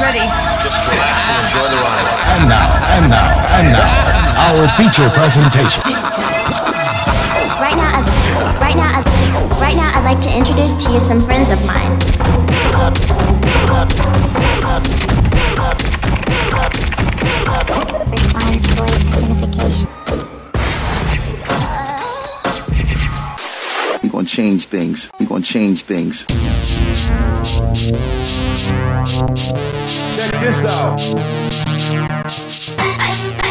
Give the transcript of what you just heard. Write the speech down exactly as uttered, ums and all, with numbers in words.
ready. Just relax and enjoy the ride. And now, and now, and now, our feature presentation. Right now, I'd, right now, I'd, right now, I'd like to introduce to you some friends of mine. Requires voice identification. We're gonna change things. We're gonna change things. Check this out.